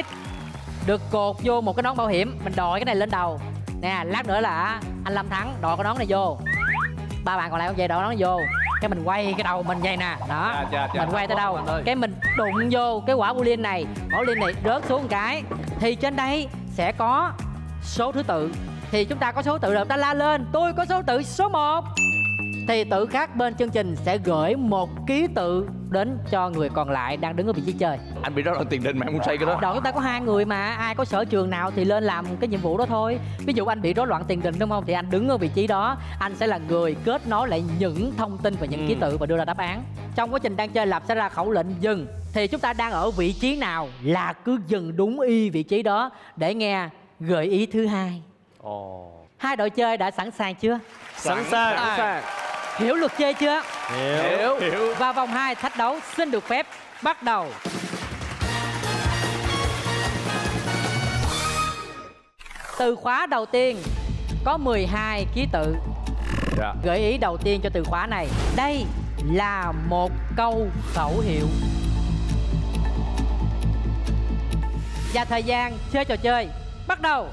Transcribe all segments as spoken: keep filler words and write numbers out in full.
được cột vô một cái nón bảo hiểm, mình đội cái này lên đầu nè. Lát nữa là anh Lâm thắng đội cái nón này vô, ba bạn còn lại cũng vậy, đội cái nón này vô, cái mình quay cái đầu mình vậy nè đó. Chà, chà, chà. Mình quay tới đâu cái mình đụng vô cái quả bowling này, quả bowling này rớt xuống một cái thì trên đây sẽ có số thứ tự. Thì chúng ta có số tự rồi, ta la lên tôi có số tự số một thì tự khác bên chương trình sẽ gửi một ký tự đến cho người còn lại đang đứng ở vị trí chơi. Anh bị rối loạn tiền đình mà em muốn xây cái đó. Đội chúng ta có hai người mà ai có sở trường nào thì lên làm cái nhiệm vụ đó thôi. Ví dụ anh bị rối loạn tiền đình đúng không, thì anh đứng ở vị trí đó, anh sẽ là người kết nối lại những thông tin và những ừ. ký tự và đưa ra đáp án. Trong quá trình đang chơi Lập sẽ ra khẩu lệnh dừng, thì chúng ta đang ở vị trí nào là cứ dừng đúng y vị trí đó để nghe gợi ý thứ hai. Ồ. Hai đội chơi đã sẵn sàng chưa? Sẵn sàng. Sẵn sàng. Hiểu luật chơi chưa? Hiểu. Hiểu. Và vòng hai thách đấu xin được phép bắt đầu. Từ khóa đầu tiên có mười hai ký tự. Dạ. Gợi ý đầu tiên cho từ khóa này. Đây là một câu khẩu hiệu. Và thời gian chơi trò chơi bắt đầu.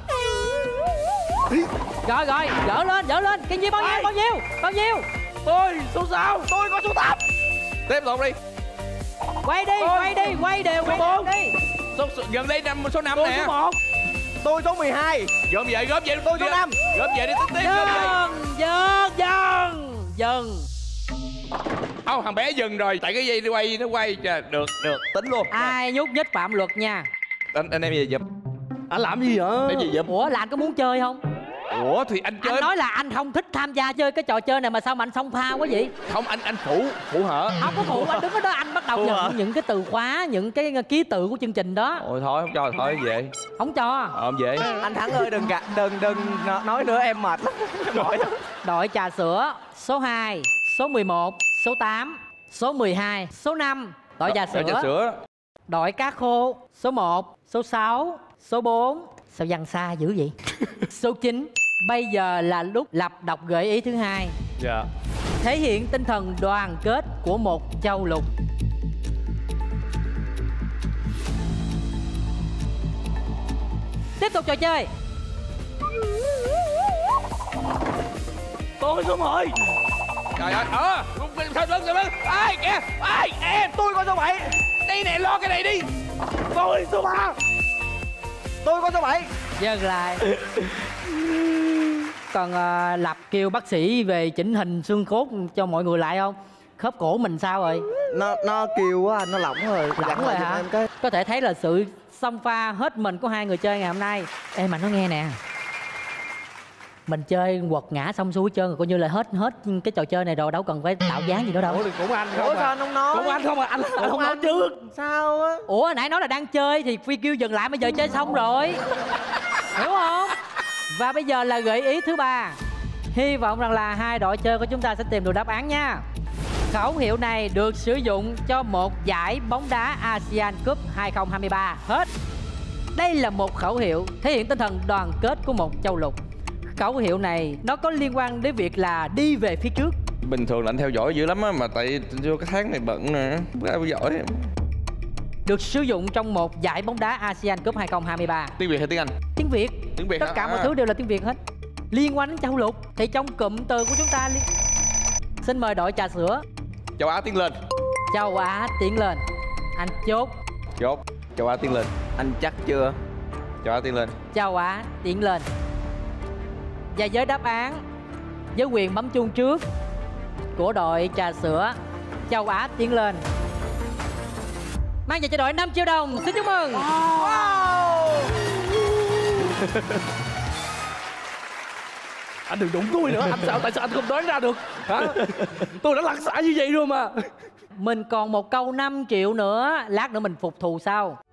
Rồi rồi, gỡ lên, gỡ lên. Cái nhiêu bao nhiêu, bao nhiêu, bao nhiêu? Tôi số sáu, tôi có số tám. Tiếp tục đi. Quay đi, tôi... quay đi, quay đều, quay đều đi. Số, số, gần đây năm số năm tôi nè. Tôi số một. Tôi số mười hai. Gom về, gom về. Tôi số năm. Gom về đi, tiếp tiếp. Dừng, dừng, dừng, dừng. Không, thằng bé dừng rồi, tại cái dây nó quay, nó quay. Trời, được, được, tính luôn. Ai nhúc nhích phạm luật nha. Anh, anh em về giùm. Anh làm gì vậy? Em gì giùm? Ủa là anh có muốn chơi không? Ủa thì anh chơi. Anh nói là anh không thích tham gia chơi cái trò chơi này mà sao mà anh xông pha quá vậy? Không, anh anh phụ, phụ hở. Không có phụ, anh đứng ở đó anh bắt đầu nhận những cái từ khóa, những cái ký tự của chương trình đó. Ôi thôi, không cho thôi về. Không cho. Ờ, không về. Anh Thắng ơi, đừng gạt, đừng đừng nói nữa, em mệt lắm. Đội trà sữa số hai, số mười một, số tám, số mười hai, số năm. Đội trà sữa. Đội trà sữa. Đội cá khô số một, số sáu, số bốn. Sao văng xa dữ vậy? Số chín. Bây giờ là lúc Lập đọc gợi ý thứ hai. Dạ. Thể hiện tinh thần đoàn kết của một châu lục. Tiếp tục trò chơi. Tôi số mười. Trời ơi, ờ, sao lưng, sao lưng. Ai kìa, ai, em. Tôi có số bảy. Đây nè, lo cái này đi. Tôi số ba. Tôi có số bảy. Dừng lại. Còn uh, Lập kêu bác sĩ về chỉnh hình xương cốt cho mọi người lại không? Khớp cổ mình sao rồi? Nó nó kêu quá, nó lỏng rồi. Lỏng rồi hả? Em cái... Có thể thấy là sự xông pha hết mình của hai người chơi ngày hôm nay. Ê mà nó nghe nè, mình chơi quật ngã xong xuôi trơn rồi, coi như là hết hết cái trò chơi này rồi, đâu cần phải tạo dáng gì nữa đâu. Ủa thì cũng anh không. Ủa sao anh không nói? Cũng anh không à, anh, anh không nói trước. Sao á? Ủa nãy nói là đang chơi thì Phi kêu dừng lại, bây giờ chơi xong rồi. Hiểu không? Và bây giờ là gợi ý thứ ba. Hy vọng rằng là hai đội chơi của chúng ta sẽ tìm được đáp án nha. Khẩu hiệu này được sử dụng cho một giải bóng đá ASEAN Cup hai không hai ba. Hết. Đây là một khẩu hiệu thể hiện tinh thần đoàn kết của một châu lục. Khẩu hiệu này nó có liên quan đến việc là đi về phía trước. Bình thường là anh theo dõi dữ lắm á, mà tại vô cái tháng này bận nè, theo dõi. Được sử dụng trong một giải bóng đá ASEAN Cup hai không hai ba. Tiếng Việt hay tiếng Anh? Tiếng Việt. Tiếng Việt. Tất cả à. mọi thứ đều là tiếng Việt hết. Liên quan đến châu lục thì trong cụm từ của chúng ta li... Xin mời đội trà sữa. Châu Á tiến lên. Châu Á tiến lên. Anh chốt. Chốt. Châu Á tiến lên. Anh chắc chưa? Châu Á tiến lên. Châu Á tiến lên. Và với đáp án, với quyền bấm chuông trước của đội trà sữa, Châu Á tiến lên, mang về cho đội năm triệu đồng. Xin chúc mừng. Wow. Anh đừng đụng tôi nữa. Anh sao? Tại sao anh không đoán ra được hả? Tôi đã lăn xả như vậy rồi mà. Mình còn một câu năm triệu nữa, lát nữa mình phục thù sau.